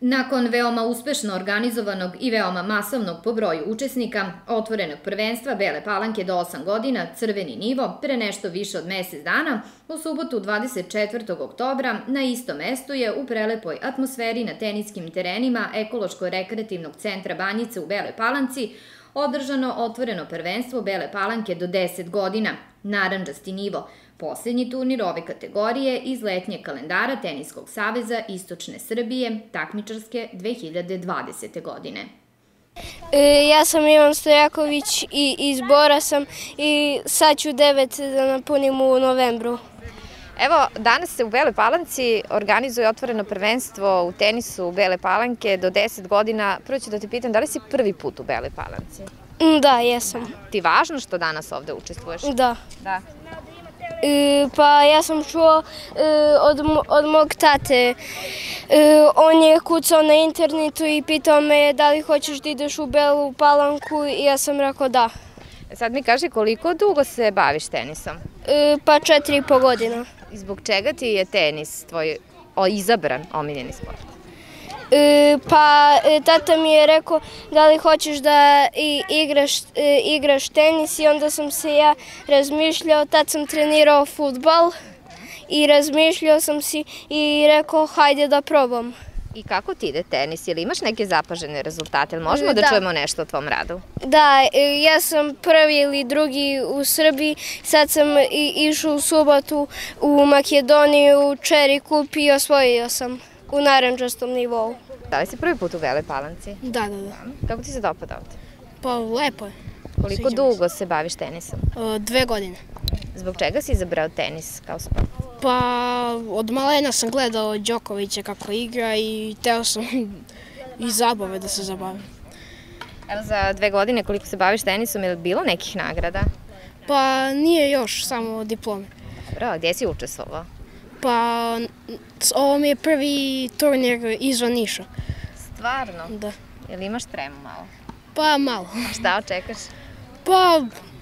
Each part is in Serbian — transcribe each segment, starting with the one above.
Nakon veoma uspešno organizovanog i veoma masovnog po broju učesnika, otvorenog prvenstva Bele Palanke do 8 godina, crveni nivo, pre nešto više od mesec dana, u subotu 24. oktobra na istom mestu je u prelepoj atmosferi na teniskim terenima Ekološko-rekreativnog centra Banjice u Beloj Palanci održano otvoreno prvenstvo Bele Palanke do 10 godina, narandžasti nivo, poslednji turnir ove kategorije iz letnjeg kalendara Teniskog saveza Istočne Srbije, takmičarske 2020. godine. Ja sam Ivan Stojaković i iz Bora sam i sad ću 9 da napunim u novembru. Evo, danas se u Beloj Palanci organizuje otvoreno prvenstvo u tenisu Bele Palanke do 10 godina. Prvo ću da te pitam, da li si prvi put u Beloj Palanci? Da, jesam. Ti važno što danas ovde učestvuješ? Da. Da. Pa ja sam čuo od mog tate, on je kucao na internetu i pitao me da li hoćeš da ideš u Belu Palanku i ja sam rekao da. Sad mi kaži koliko dugo se baviš tenisom? Pa 4,5 godina. I zbog čega ti je tenis tvoj izabran omiljeni sport? Pa tata mi je rekao da li hoćeš da igraš tenis i onda sam se ja razmišljao, tad sam trenirao fudbal i razmišljao sam si i rekao hajde da probam. I kako ti ide tenis? Ili imaš neke zapažene rezultate? Ili možemo da čujemo nešto o tvom radu? Da, ja sam prvi ili drugi u Srbiji, sad sam išao u subotu u Makedoniju, u Čeri kup i osvojio sam u narandžastom nivou. Da li si prvi put u Beloj Palanci? Da. Kako ti se dopada ovde? Pa lepo je. Koliko dugo se baviš tenisom? 2 godine. Zbog čega si izabrao tenis kao sport? Pa od malena sam gledao Đokovića kako igra i teo sam i zabave da se zabavim. Evo za 2 godine koliko se baviš tenisom, je li bilo nekih nagrada? Pa nije još, samo diplome. Dobro, a gdje si učestvovao? Pa ovo mi je prvi turnir izvan Niša. Stvarno? Da. Jel imaš tremu malo? Pa malo. A šta očekaš? Pa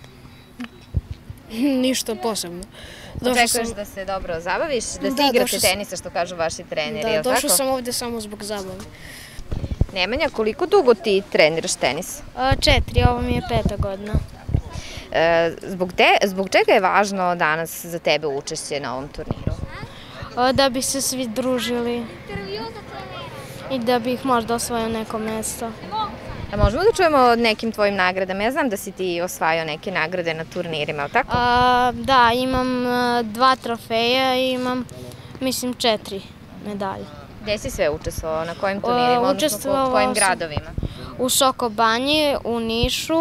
ništa posebno. Očekuješ da se dobro zabaviš, da se igrate tenisa, što kažu vaši treneri, je li tako? Da, došao sam ovde samo zbog zabave. Nemanja, koliko dugo ti treniraš tenis? 4, ovo mi je 5. godina. Zbog čega je važno danas za tebe učešće na ovom turniru? Da bi se svi družili i da bi ih možda osvojio neko mesto. A možemo da čujemo o nekim tvojim nagradama? Ja znam da si ti osvajao neke nagrade na turnirima, je li tako? Da, imam 2 trofeja i imam, mislim, 4 medalje. Gde si sve učestvovao? Na kojim turnirima, odnosno u kojim gradovima? U Sokobanji, u Nišu.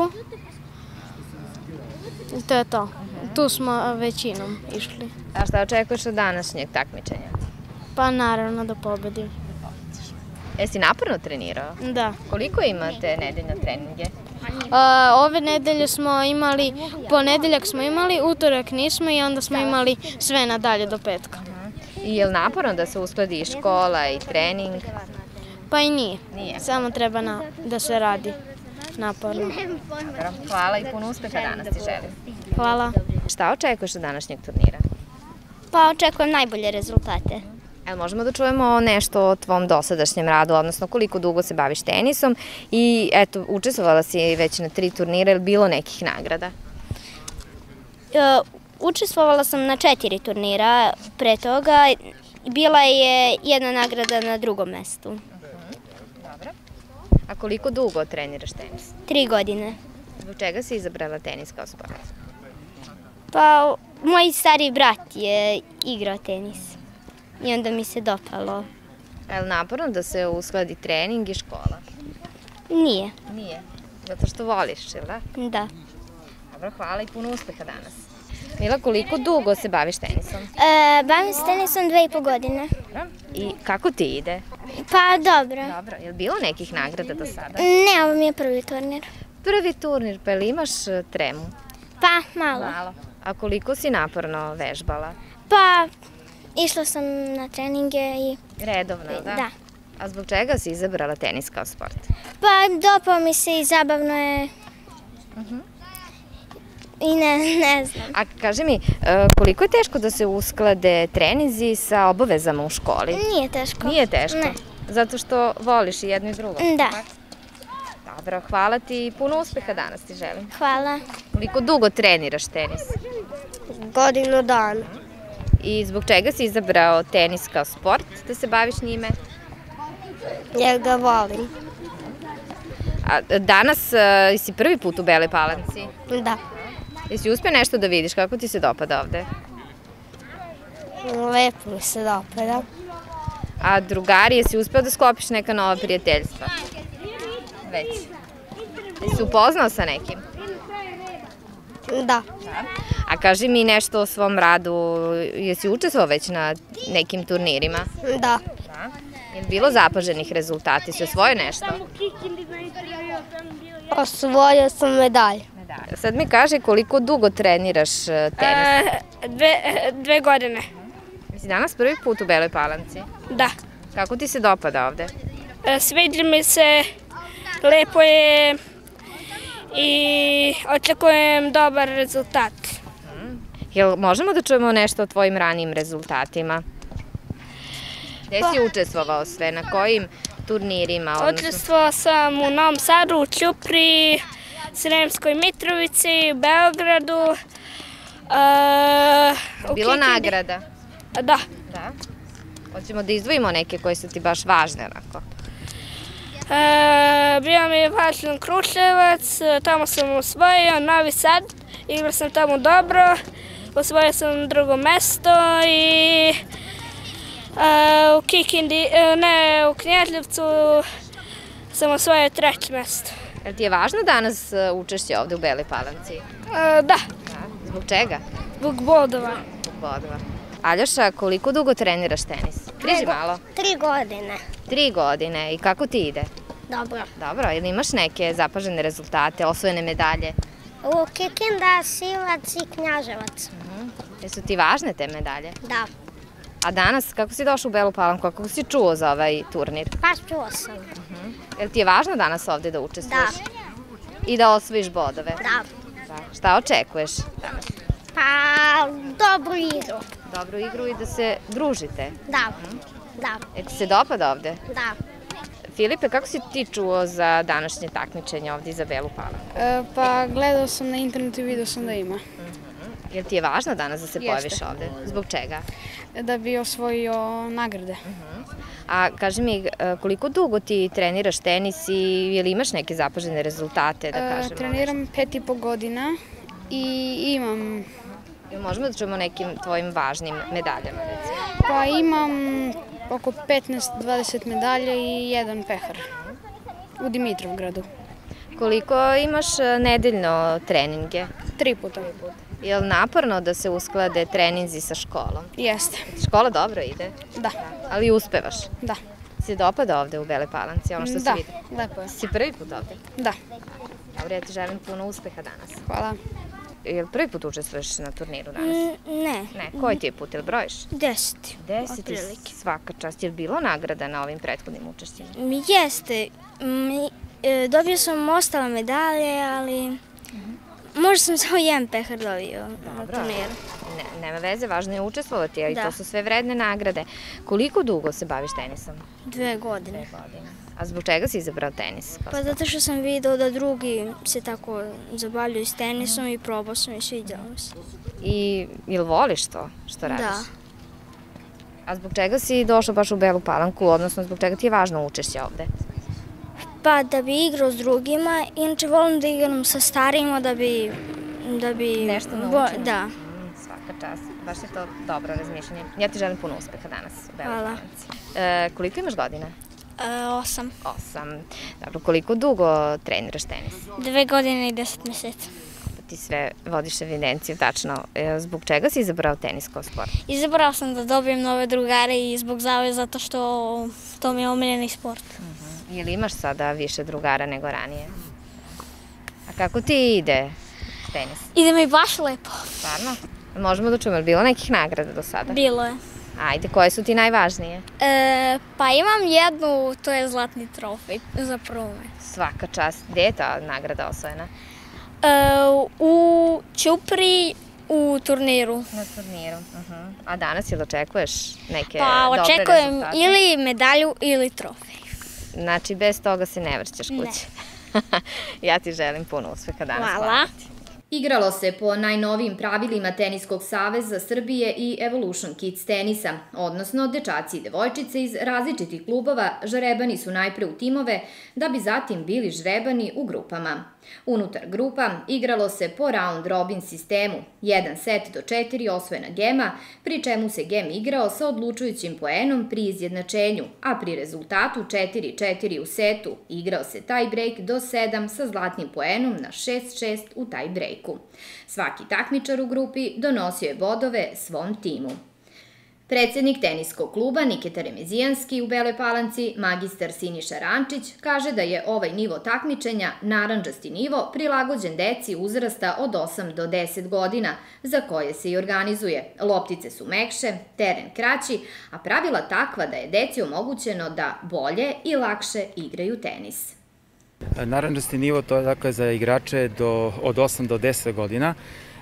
I to je to. Tu smo većinom išli. A šta očekuješ od današnjeg takmičenja? Pa naravno da pobedim. Jesi naporno trenirao? Da. Koliko imate nedeljne treninge? Ove nedelje smo imali, ponedeljak smo imali, utorak nismo i onda smo imali sve nadalje do petka. I je li naporno da se uskladi i škola i trening? Pa i nije. Nije. Samo treba da se radi naporno. Dobro, hvala i puno uspeha danas ti želim. Hvala. Šta očekuješ od današnjeg turnira? Pa očekujem najbolje rezultate. Evo, možemo da čujemo nešto o tvom dosadašnjem radu, odnosno koliko dugo se baviš tenisom i eto, učestvovala si već na 3 turnira, je li bilo nekih nagrada? Učestvovala sam na 4 turnira pre toga. Bila je jedna nagrada na 2. mestu. Dobro. A koliko dugo treniraš tenis? 3 godine. Zbog čega si izabrala tenis kao sport? Pa moj stari brat je igrao tenis i onda mi se dopalo. Je li naporno da se uskladi trening i škola? Nije. Nije. Zato što voliš, ili da? Da. Dobro, hvala i puno uspeha danas. Mila, koliko dugo se baviš tenisom? Bavim se tenisom 2,5 godine. Dobro. I kako ti ide? Pa dobro. Dobro. Je li bilo nekih nagrada do sada? Ne, ovo mi je prvi turnir. Prvi turnir, pa ili imaš tremu? Pa malo. Malo. A koliko si naporno vežbala? Pa išla sam na treninge i... Redovno, da? Da. A zbog čega si izabrala tenis kao sport? Pa dopao mi se i zabavno je. I ne znam. A kaži mi, koliko je teško da se usklade treninzi sa obavezama u školi? Nije teško. Nije teško? Ne. Zato što voliš i jedno i drugo? Da. Dobro, hvala ti i puno uspeha danas ti želim. Hvala. Koliko dugo treniraš tenis? Godinu dana. I zbog čega si izabrao tenis kao sport, da se baviš njime? Jer ga volim. A danas si prvi put u Beloj Palanci? Da. Jesi uspio nešto da vidiš? Kako ti se dopada ovde? Lepo mi se dopada. A drugari, jesi uspeo da sklopiš neka nova prijateljstva? Već. Jesi upoznao sa nekim? Da. A kaži mi nešto o svom radu. Jesi učestvovao već na nekim turnirima? Da. Je li bilo zapaženih rezultata? Jesi osvojio nešto? Osvojio sam medalju. Sad mi kaži koliko dugo treniraš tenis? 2 godine. Jesi danas prvi put u Beloj Palanci? Da. Kako ti se dopada ovde? Sviđa mi se, lepo je i očekujem dobar rezultat. Jel možemo da čujemo nešto o tvojim ranijim rezultatima? Gde si učestvovao sve? Na kojim turnirima? Učestvovao sam u Novom Sadu, u Ćupriji, Sremskoj Mitrovici, u Beogradu. Bilo nagrada? Da. Hoćemo da izdvojimo neke koje su ti baš važne, onako. Bio mi je važan Kruševac, tamo sam osvojio, Novi Sad, igrao sam tamo dobro, osvojio sam 2. mesto i u Kikindi, ne, u Knjažljevcu sam osvojio 3. mesto. Jel ti je važno danas učešće ovde u Beloj Palanci? Da. Zbog čega? Zbog bodova. Zbog bodova. Aljoša, koliko dugo treniraš tenis? Priđi malo. 3 godine. 3 godine. I kako ti ide? Dobro. Dobro, ili imaš neke zapažene rezultate, osvojene medalje? U Kikinda, Sivac i Knjaževac. Jesu ti važne te medalje? Da. A danas, kako si došao u Belu Palanku, kako si čuo za ovaj turnir? Pa čuo sam. Jel ti je važno danas ovde da učestvuješ? Da. I da osvojiš bodove? Da. Šta očekuješ danas? Pa dobru igru. Dobru igru i da se družite. Da. Da. Jel ti se dopada ovde? Da. Filipe, kako si ti čuo za današnje takmičenje ovde za Belu Palanku? Pa gledao sam na internetu i vidio sam da ima. Jel ti je važno danas da se pojaviš ovde? Zbog čega? Da bi osvojio nagrade. A kaži mi, koliko dugo ti treniraš tenis i je li imaš neke zapažene rezultate, da kažemo? Treniram 5,5 godina i imam... Možemo da čujemo nekim tvojim važnim medaljama, recimo? Pa imam oko 15-20 medalja i 1 pehar u Dimitrovgradu. Koliko imaš nedeljno treninge? 3 puta. Je li naporno da se usklade treninzi sa školom? Jeste. Škola dobro ide? Da. Ali uspevaš? Da. Si dopada ovde u Beloj Palanci, ono što si vidio? Da, lepo je. Si prvi put ovde? Da. Dobro, ja ti želim puno uspeha danas. Hvala. Je li prvi put učestvuješ na turniru danas? Ne. Ne, koji ti je put, je li brojiš? 10. 10 svaka čast. Je li bilo nagrada na ovim prethodnim učešćima? Jeste. Dobio sam ostale medalje, ali možda sam samo 1 pehar dobio na turniru. Nema veze, važno je učestvovati, ali to su sve vredne nagrade. Koliko dugo se baviš tenisom? 2 godine. 2 godine. A zbog čega si izabrao tenis? Pa zato što sam vidio da drugi se tako zabavljaju s tenisom i probao sam i sviđalo mi se. I jel voliš to što radiš? Da. A zbog čega si došao baš u Belu Palanku, odnosno zbog čega ti je važno učešće ovde? Pa da bi igrao s drugima, inače volim da igram sa starijima da bi... Nešto naučio? Da. Svaka čast, baš je to dobro razmišljanje. Ja ti želim puno uspeha danas u Beloj Palanci. Koliko imaš godina? 8. 8. Dobro, koliko dugo treniraš tenis? 2 godine i 10 meseci. Ti sve vodiš evidenciju, tačno. Zbog čega si izabrao tenis kao sport? Izabrao sam da dobijem nove drugare i zbog zave zato što to mi je omiljeni sport. Je li imaš sada više drugara nego ranije? A kako ti ide tenis? Ide mi baš lepo. Stvarno? Možemo da čujemo, je li bilo nekih nagrada do sada? Bilo je. Ajde, koje su ti najvažnije? Pa imam jednu, to je zlatni trofej za prvo mesto. Svaka čast. Gde je ta nagrada osvojena? U Ćupriji u turniru. Na turniru. A danas ili očekuješ neke Pa dobre očekujem rezultate? ili medalju ili trofej. Znači, bez toga se ne vrćeš kući. Ja ti želim puno uspeha danas. Hvala. Igralo se po najnovijim pravilima Teniskog saveza Srbije i Evolution Kids tenisa, odnosno dečaci i devojčice iz različitih klubova žrebani su najpre u timove, da bi zatim bili žrebani u grupama. Unutar grupa igralo se po round robin sistemu, 1-4 osvojena gema, pri čemu se gem igrao sa odlučujućim poenom pri izjednačenju, a pri rezultatu 4-4 u setu igrao se tie break do 7 sa zlatnim poenom na 6-6 u tie breaku. Svaki takmičar u grupi donosio je bodove svom timu. Predsednik teniskog kluba Niketa Remezijanski u Beloj Palanci, magistar Siniša Rančić, kaže da je ovaj nivo takmičenja, narandžasti nivo, prilagođen deci uzrasta od 8 do 10 godina, za koje se i organizuje. Loptice su mekše, teren kraći, a pravila takva da je deci omogućeno da bolje i lakše igraju tenis. Narandžasti nivo to je dakle za igrače od 8 do 10 godina,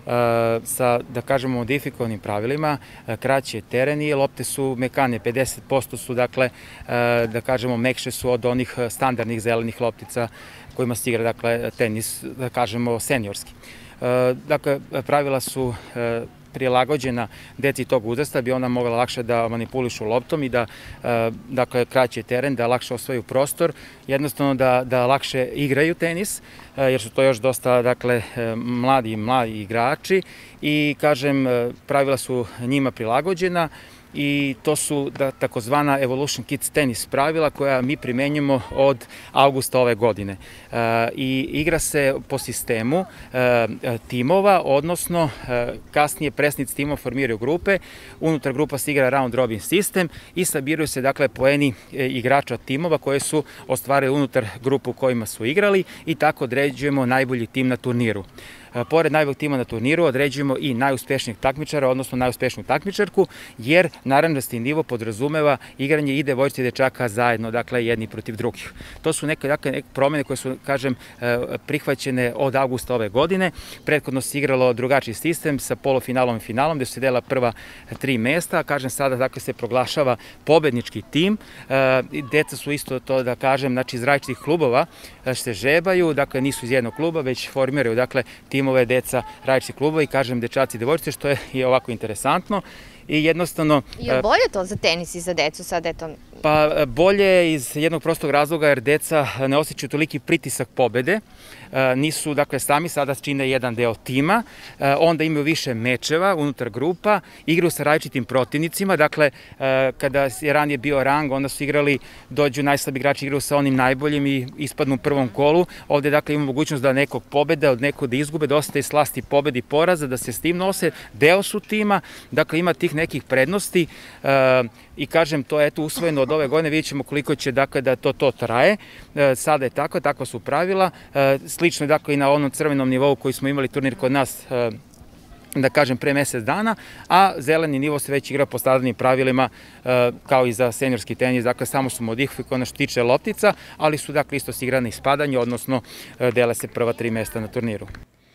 sa, da kažemo, modifikovanim pravilima, kraći je teren i lopte su mekane, 50% su, dakle, da kažemo, mekše su od onih standardnih zelenih loptica kojima se igra, dakle, tenis, da kažemo, seniorski. Dakle, pravila su prilagođena deci tog uzrasta, bi ona mogla lakše da manipulišu loptom i da, dakle, kraće teren, da lakše osvaju prostor, jednostavno da lakše igraju tenis, jer su to još dosta, dakle, mladi igrači i, kažem, pravila su njima prilagođena i to su takozvana Evolution Kids tenis pravila koja mi primenjujemo od avgusta ove godine. I igra se po sistemu timova, odnosno kasnije presnici timova formiraju grupe, unutar grupa se igra round robin sistem i sabiraju se, dakle, poeni igrača timova koje su ostvarili unutar grupu u kojima su igrali i tako određujemo najbolji tim na turniru. Pored najboljeg tima na turniru određujemo i najuspešnijeg takmičara, odnosno najuspešniju takmičarku, jer narandžasti nivo podrazumeva igranje i devojčica i dečaka zajedno, dakle, jedni protiv drugih. To su neke promene koje su, kažem, prihvaćene od avgusta ove godine. Prethodno se igralo drugačiji sistem sa polufinalom i finalom, gde su se dela prva 3 mesta. Kažem, sada, dakle, se proglašava pobednički tim. Deca su isto to, da kažem, znači, iz različitih klubova se žebaju, dakle, nisu iz jednog kluba, već formiraju, dakle, timove deca različitih klubova i, kažem, dečaci i devojčice, što je ovako interesantno i jednostavno... Je bolje to za tenis i za decu sad, eto? Pa bolje iz jednog prostog razloga jer deca ne osjećaju toliki pritisak pobede, nisu, dakle, sami sada čine jedan deo tima, onda imaju više mečeva unutar grupa, igraju sa različitim protivnicima, dakle, kada je ranije bio rang, onda su igrali, dođu najslabiji igrači, igraju sa onim najboljim i ispadnu u prvom kolu, ovde, dakle, imamo mogućnost da nekog pobede, od nekog da izgube, da ostaje slasti pobedi i poraza, da se s tim nose, deo su tima, dakle, ima tih nekih prednosti i, kažem, to je eto usvojeno od ove godine, vidjet ćemo koliko će, dakle, da to traje. Sada je tako, tako su pravila. Slično je, dakle, i na onom crvenom nivou koji smo imali turnir kod nas, da kažem, pre mesec dana, a zeleni nivo se već igra po standardnim pravilima kao i za seniorski tenis, dakle, samo su modifikovane što tiče loptica, ali su, dakle, isto se igra na ispadanje, odnosno dele se prva 3 mesta na turniru.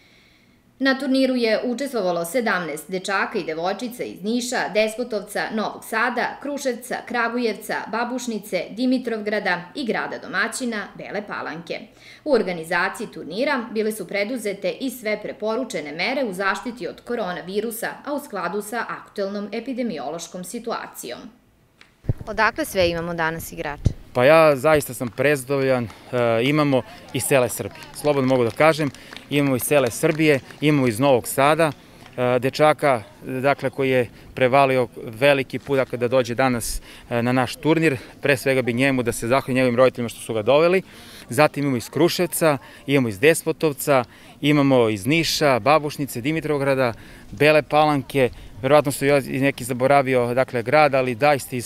Na turniru je učestvovalo 17 dečaka i devojčica iz Niša, Despotovca, Novog Sada, Kruševca, Kragujevca, Babušnice, Dimitrovgrada i grada domaćina Bele Palanke. U organizaciji turnira bile su preduzete i sve preporučene mere u zaštiti od koronavirusa, a u skladu sa aktuelnom epidemiološkom situacijom. Odakle sve imamo danas igrače? Pa ja zaista sam prezadovoljan, imamo iz cele Srbije. Slobodno mogu da kažem, imamo iz cele Srbije, imamo iz Novog Sada, dečaka, dakle, koji je prevalio veliki put, dakle, da dođe danas na naš turnir. Pre svega bi njemu da se zahvalim njegovim roditeljima što su ga doveli. Zatim imamo iz Kruševca, imamo iz Despotovca, imamo iz Niša, Babušnice, Dimitrovgrada, Bele Palanke, verovatno su i neki zaboravio, dakle, grad, ali daista iz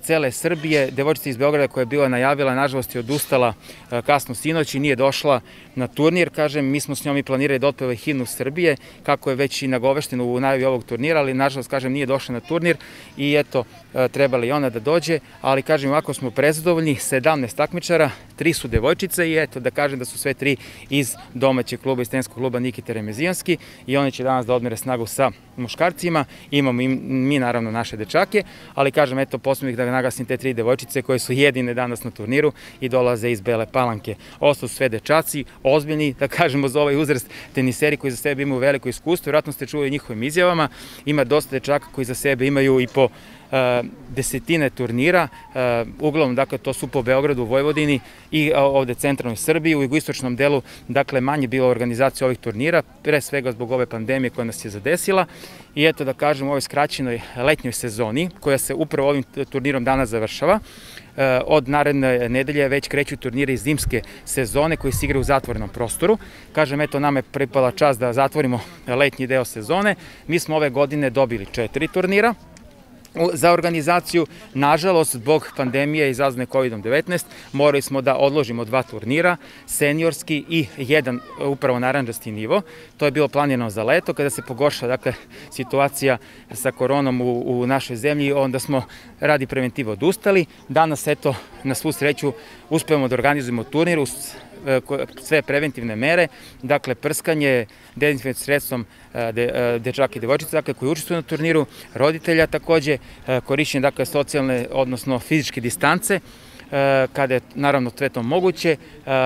cele Srbije. Devojčica iz Beograda koja je bila najavila, nažalost je odustala kasno sinoć i nije došla na turnir. Kažem, mi smo s njom i planirali da otpeva himnu Srbije, kako je već i nagovešteno u najavi ovog turnira, ali nažalost, kažem, nije došla na turnir i eto, trebala i ona da dođe, ali kažem, ovako smo prezadovoljni, 17 takmičara, 3 su devojčice i eto, da kažem da su sve 3 iz domaćeg kluba, iz tenskog kluba Nikita Remezijanski i one će danas da odmere snagu sa muškarcima. Imamo i mi, naravno, naše dečake, ali kažem, eto, posebno ih da naglasim te 3 devojčice koje su jedine danas na turniru i dolaze iz Bele Palanke. Ostalo su sve dečaci, ozbiljni, da kažemo, za ovaj uzrast teniseri koji za sebe imaju veliko iskustvo, vjerojatno ste čuli njihovim izjavama, ima dosta dečaka koji za sebe imaju i po desetine turnira, uglavnom, dakle, to su po Beogradu, Vojvodini i ovde centralnoj Srbiji, u jugoistočnom delu, dakle, manje bilo organizacija ovih turnira, pre svega zbog ove pandemije koja nas je zadesila i eto, da kažem, u ovoj skraćenoj letnjoj sezoni, koja se upravo ovim turnirom danas završava, od naredne nedelje već kreću turnire iz zimske sezone koji se igraju u zatvorenom prostoru. Kažem, eto, nam je pripala čast da zatvorimo letnji deo sezone. Mi smo ove godine dobili 4 turnira za organizaciju. Nažalost, zbog pandemije izazvane COVID-19, morali smo da odložimo 2 turnira, seniorski i 1 upravo narandžasti nivo. To je bilo planirano za leto, kada se pogorša, dakle, situacija sa koronom u našoj zemlji, onda smo radi preventive odustali. Danas, eto, na svu sreću, uspevamo da organizujemo turnir uz sve preventivne mere, dakle, prskanje dezinfekcijskim sredstvom dečaka i devojčica, dakle, koji učestvuju na turniru, roditelja takođe, korišćenje, dakle, socijalne, odnosno fizičke distance, kada je, naravno, sve to moguće.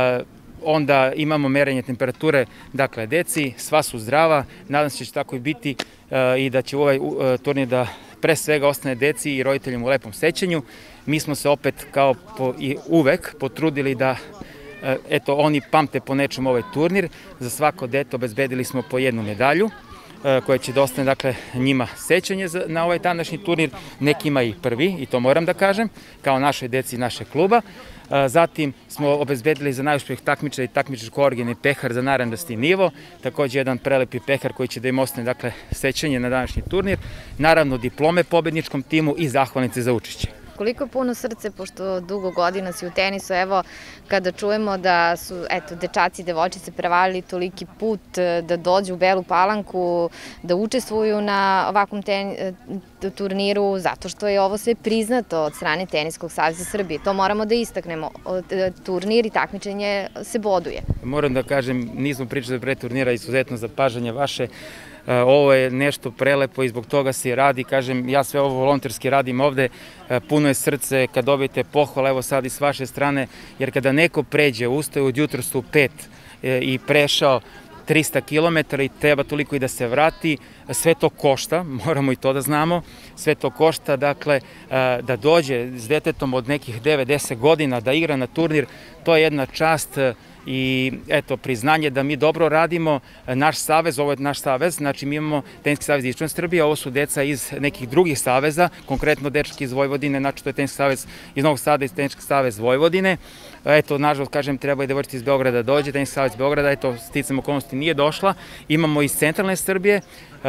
Onda imamo merenje temperature, dakle, deci, sva su zdrava, nadam se da će tako i biti i da će ovaj turnir da pre svega ostane deci i roditeljima u lepom sećanju. Mi smo se opet, kao i uvek, potrudili da eto, oni pamte po nečemu ovaj turnir. Za svako dete obezbedili smo po 1 medalju, koja će da ostane, dakle, njima sećanje na ovaj današnji turnir, nekima i prvi, i to moram da kažem, kao našoj deci našeg kluba. Zatim smo obezbedili za najuspjeh takmičara i takmičarsko originalni pehar za narandžasti nivo, takođe jedan prelepi pehar koji će da im ostane, dakle, sećanje na današnji turnir, naravno diplome pobedničkom timu i zahvalnice za učešće. Koliko je puno srce, pošto dugo godina si u tenisu, evo, kada čujemo da su, eto, dečaci i devojčice prevalili toliki put da dođu u Belu Palanku, da učestvuju na ovakvom turniru, zato što je ovo sve priznato od strane Teniskog saveza Srbije. To moramo da istaknemo. Turnir i takmičenje se boduje. Moram da kažem, nismo pričali pre turnira, izuzetno zapažanje vaše. Ovo je nešto prelepo i zbog toga se radi. Kažem, ja sve ovo volonterski radim ovde, puno je srce kad dobijete pohval, evo sad i s vaše strane, jer kada neko pređe, ustaje od jutros u 5 i prešao 300 km i treba toliko i da se vrati, sve to košta, moramo i to da znamo, sve to košta, dakle, da dođe s detetom od nekih 9-10 godina da igra na turnir, to je jedna čast i eto, priznanje da mi dobro radimo. Naš savez, ovo je naš savez, znači mi imamo Teniski savez Istočne Srbije, ovo su deca iz nekih drugih saveza, konkretno dečki iz Vojvodine, znači to je Teniski savez iz Novog Sada i Teniski savez Vojvodine. Eto, nažalost, kažem, treba i devojčica iz Beograda dođe, Teniski savez Beograda, eto, sticam okolnosti nije došla. Imamo iz centralne Srbije,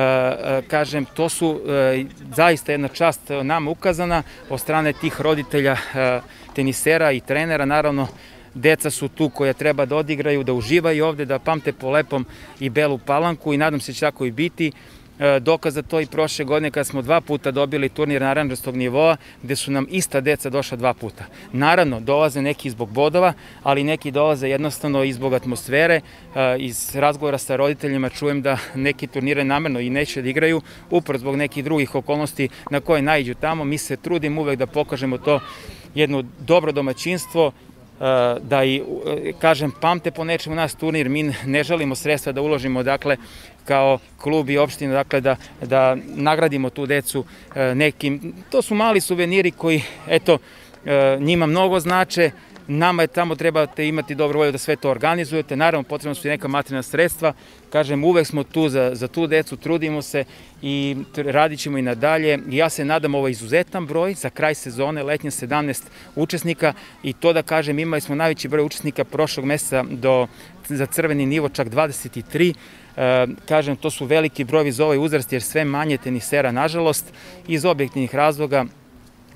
kažem, to su zaista jedna čast nama ukazana od strane tih roditelja tenisera i trenera, naravno. Deca su tu koja treba da odigraju, da uživaju ovde, da pamte po lepom i Belu Palanku i nadam se će tako i biti. Dokaz za to i prošle godine kada smo 2 puta dobili turnir narandžastog nivoa gde su nam ista deca došla 2 puta. Naravno, dolaze neki zbog bodova, ali neki dolaze jednostavno i zbog atmosfere. Iz razgovora sa roditeljima čujem da neki turnire namerno i neće da igraju, upravo zbog nekih drugih okolnosti na koje naiđu tamo. Mi se trudimo uvek da pokažemo to jedno dobro domaćinstvo, da i, kažem, pamte po nečemu nas turnir, mi ne želimo sredstva da uložimo, dakle, kao klub i opština, dakle, da nagradimo tu decu nekim, to su mali suveniri koji, eto, njima mnogo znače. Nama je tamo, trebate imati dobru volju da sve to organizujete, naravno potrebno su i neka materijalna sredstva, kažem, uvek smo tu za tu decu, trudimo se i radit ćemo i nadalje. Ja se nadam ovo izuzetan broj za kraj sezone, letnje 17 učesnika i to da kažem, imali smo najveći broj učesnika prošlog meseca za crveni nivo, čak 23. Kažem, to su veliki brojevi za ovaj uzrast jer sve manje tenisera, nažalost, iz objektivnih razloga.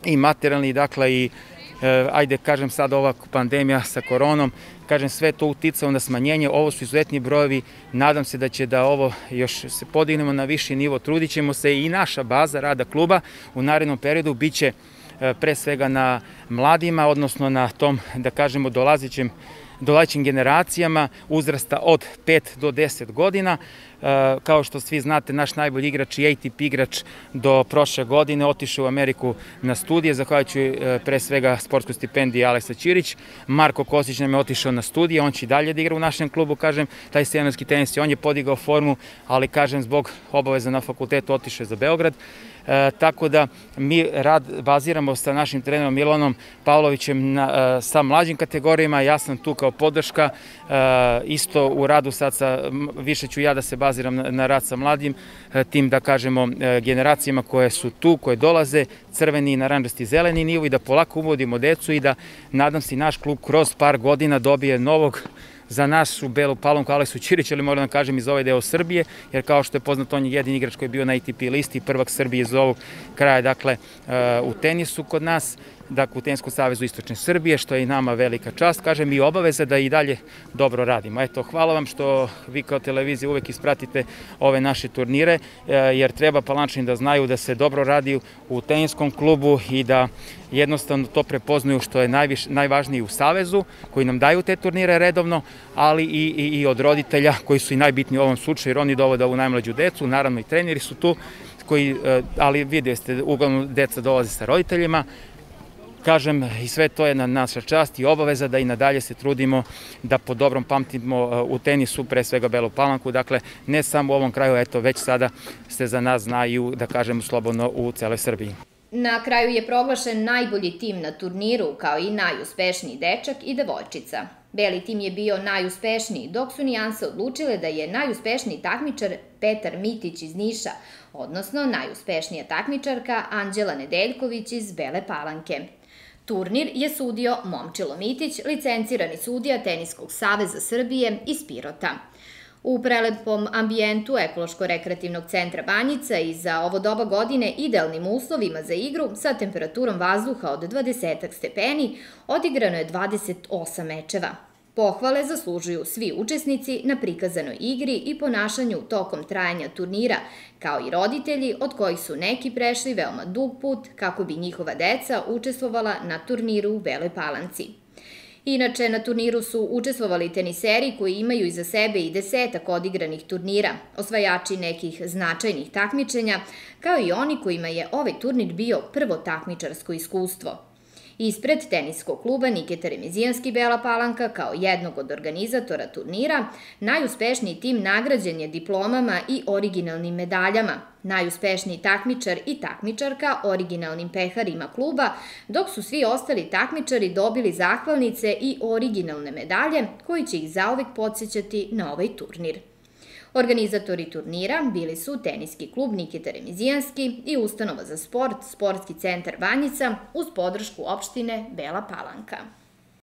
i materijalni, dakle i ajde kažem sad ova pandemija sa koronom, kažem sve to uticalo na smanjenje, ovo su izuzetni brojevi, nadam se da će da ovo još se podignemo na viši nivo, trudit ćemo se i naša baza rada kluba u narednom periodu biće pre svega na mladima, odnosno na tom, da kažemo, dolazećim generacijama uzrasta od 5 do 10 godina. Kao što svi znate, naš najbolji igrač i ATP igrač do prošle godine otišao u Ameriku na studije, zahvaljujući pre svega sportskoj stipendiji Aleksa Ćirić. Marko Kostić nam je otišao na studije, on će i dalje da igra u našem klubu, kažem, taj seniorski tenis, on je podigao formu, ali kažem, zbog obaveza na fakultetu otišao je za Beograd. Tako da mi rad baziramo sa našim trenerom Milanom Pavlovićem sa mlađim kategorijama, ja sam tu kao podrška, isto u radu sad više ću ja da se baziram na rad sa mladim, tim da kažemo generacijama koje su tu, koje dolaze, crveni, naranđasti, zeleni nivo i da polako uvodimo decu i da nadam se naš klub kroz par godina dobije novog za našu Belu Palanku Aleksu Ćirić, ali moram da kažem iz ovaj deo Srbije, jer kao što je poznato, on je jedini igrač koji je bio na ATP listi, prvak Srbije iz ovog kraja, dakle, u tenisu kod nas, dakle, u Teniskom savezu Istočne Srbije, što je i nama velika čast, kažem, i obaveza da i dalje dobro radimo. Eto, hvala vam što vi kao televizija uvek ispratite ove naše turnire, jer treba Palančani da znaju da se dobro radi u teniskom klubu i da jednostavno to prepoznaju što je najvažnije u savezu, koji nam daju te turnire redovno, ali i od roditelja koji su i najbitniji u ovom slučaju, jer oni dovode ovu najmlađu decu, naravno i treneri su tu, ali vidjeli ste, uglavnom deca dolaze sa roditeljima. Kažem, i sve to je na naša čast i obaveza da i nadalje se trudimo da po dobrom pamtimo u tenisu, pre svega Belu Palanku, dakle, ne samo u ovom kraju, eto, već sada se za nas znaju, da kažemo slobodno, u celoj Srbiji. Na kraju je proglašen najbolji tim na turniru, kao i najuspešniji dečak i devojčica. Beli tim je bio najuspešniji, dok su nijanse odlučile da je najuspešniji takmičar Petar Mitić iz Niša, odnosno najuspešnija takmičarka Anđela Nedeljković iz Bele Palanke. Turnir je sudio Momčilo Mitić, licencirani sudija Teniskog saveza Srbije iz Pirota. U prelepom ambijentu Ekološko-rekreativnog centra Banjica i za ovo doba godine idealnim uslovima za igru sa temperaturom vazduha od 20 stepeni odigrano je 28 mečeva. Pohvale zaslužuju svi učesnici na prikazanoj igri i ponašanju tokom trajanja turnira, kao i roditelji od kojih su neki prešli veoma dug put kako bi njihova deca učestvovala na turniru u Beloj Palanci. Inače, na turniru su učestvovali teniseri koji imaju iza sebe i 10 odigranih turnira, osvajači nekih značajnih takmičenja, kao i oni kojima je ovaj turnir bio prvo takmičarsko iskustvo. Ispred teniskog kluba Niketa Remizijanski Bela Palanka, kao jednog od organizatora turnira, najuspešniji tim nagrađen je diplomama i originalnim medaljama, najuspešniji takmičar i takmičarka originalnim peharima kluba, dok su svi ostali takmičari dobili zahvalnice i originalne medalje koji će ih zauvek podsjećati na ovaj turnir. Organizatori turnira bili su Teniski klub Niketa Remizijanski i Ustanova za sport, Sportski centar Banjica uz podršku opštine Bela Palanka.